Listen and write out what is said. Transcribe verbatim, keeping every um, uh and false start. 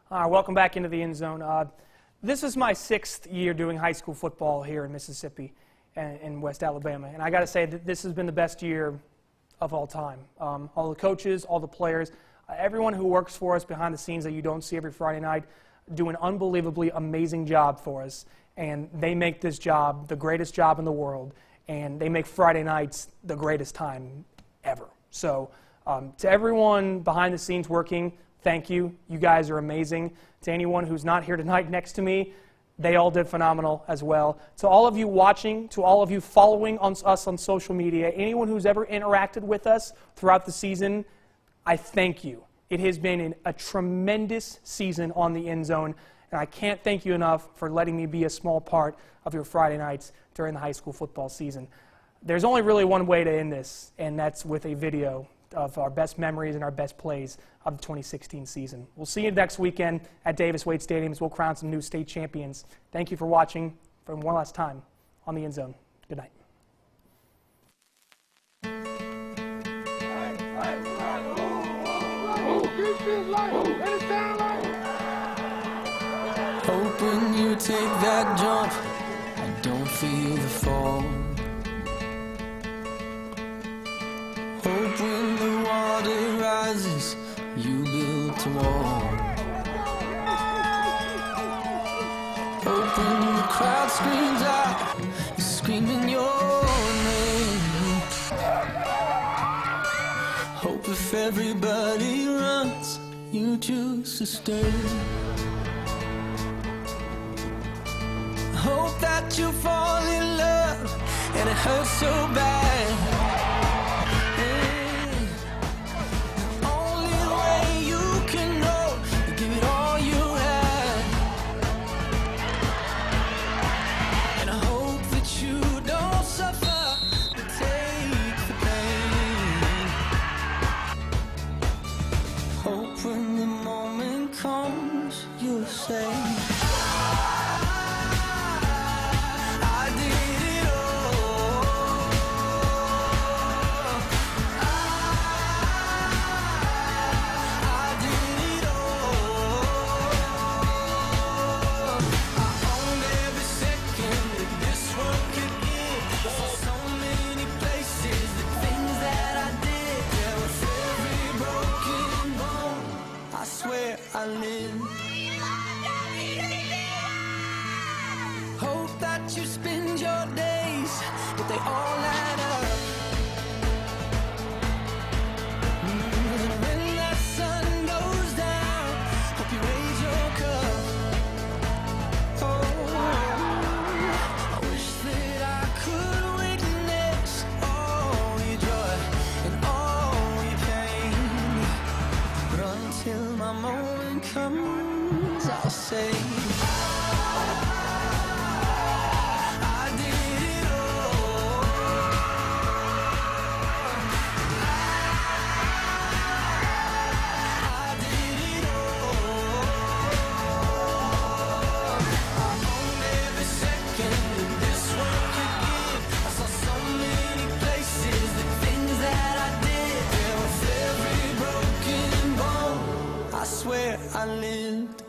Uh, welcome back into the end zone. Uh, this is my sixth year doing high school football here in Mississippi and in West Alabama, and I got to say that this has been the best year of all time. Um, all the coaches, all the players, uh, everyone who works for us behind the scenes that you don't see every Friday night do an unbelievably amazing job for us, and they make this job the greatest job in the world, and they make Friday nights the greatest time ever. So um, to everyone behind the scenes working, thank you. You guys are amazing. To anyone who's not here tonight next to me, they all did phenomenal as well. To all of you watching, to all of you following on us on social media, anyone who's ever interacted with us throughout the season, I thank you. It has been an, a tremendous season on the end zone, and I can't thank you enough for letting me be a small part of your Friday nights during the high school football season. There's only really one way to end this, and that's with a video of our best memories and our best plays of the twenty sixteen season. We'll see you next weekend at Davis Wade Stadium as we'll crown some new state champions. Thank you for watching for one last time on the end zone. Good night. Hope when you take that jump, I don't feel the fall. Hope when the water rises, you build a wall. Hope when the crowd screams out, you're screaming your name. Hope if everybody runs, you choose to stay. Hope that you fall in love and it hurts so bad. The only way you can know, you give it all you have. And I hope that you don't suffer, but take the pain. Hope when the moment comes, you'll say, I live. Hope that you spend your days, but they all add up. And when that sun goes down, hope you raise your cup. Oh, I wish that I could witness all your joy and all your pain, but until my moment comes, I'll say I did it all. I did it all. I owned every second that this world could give. I saw so many places, the things that I did. There was every broken bone, I swear I lived.